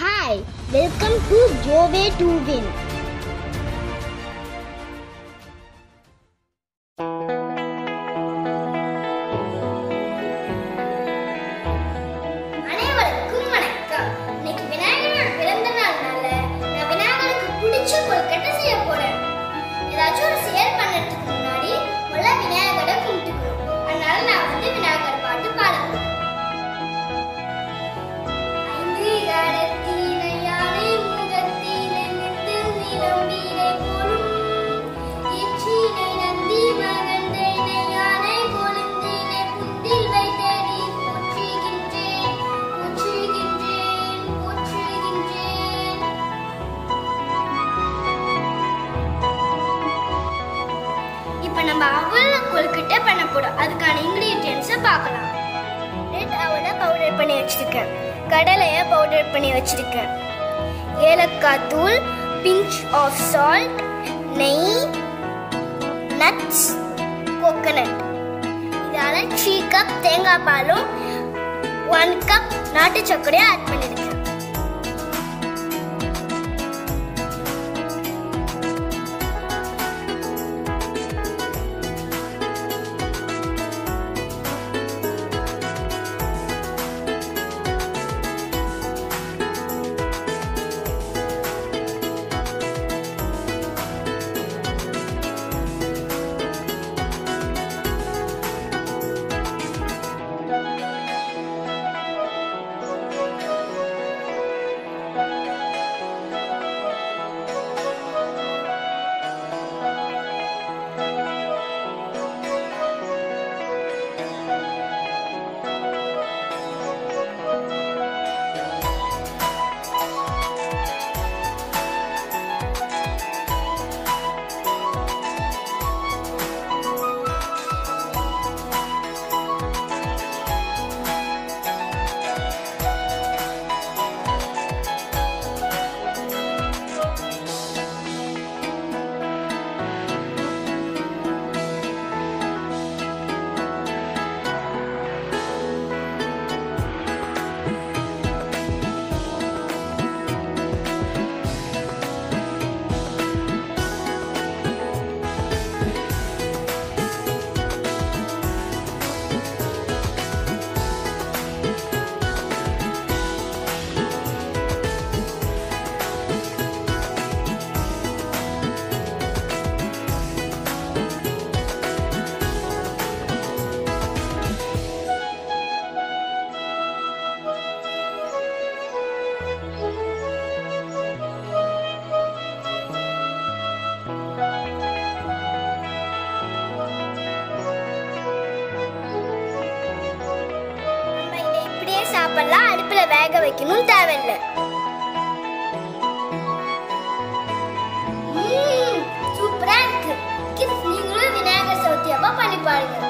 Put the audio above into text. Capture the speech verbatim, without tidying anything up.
Hi, welcome to J Y O Way to Win. அனைவருக்கும் வணக்கம். இன்னைக்கு விநாயகரோட பிறந்த நாள்னால நான் விநாயகருக்கு பிடிச்ச கொழுக்கட்டை செய்ய போறேன். ஏதாச்சும் ஒரு செயல் பண்ணறதுக்கு முன்னாடி முதல்ல விநாயகரை கும்பிட்டுக்கணும். அதனால நான் வந்து விநாயகர் பாட்டு பாட போறேன். ஐந்து கடத்தினை யானை முகத்தினை நின்று நிலம்பினை போலும் இச்சினை நந்தி மகந்தனை யானை கொழுந்தினை புந்தில் வைத்தடி போற்றுகின்றேன் போற்றுகின்றேன் போற்றுகின்றேன். இப்போ நம்ம அவல் கொழுக்கட்டை பண்ண போறோம். அதுக்கான இன்கிரிடியன்ட்ஸை பார்க்கலாம். ரெட் அவலை பவுடர் பண்ணி வச்சிருக்கேன், கடலையை பவுடர் பண்ணி வச்சிருக்கேன், ஏலக்காய் தூள், பிஞ்ச் ஆஃப் சால்ட், நெய், நட்ஸ், கோகனட். இதால த்ரீ கப் தேங்காய் பாலும் ஒன் கப் நாட்டு சர்க்கரையும் ஆட் பண்ணிருக்கேன். சாப்பிடலாம், அடுப்புல வேக வைக்கணும் தேவையில்லை. சூப்பரா இருக்கு. நீங்களும் விநாயகர் சதுர்த்தி அப்ப பண்ணி பாருங்க.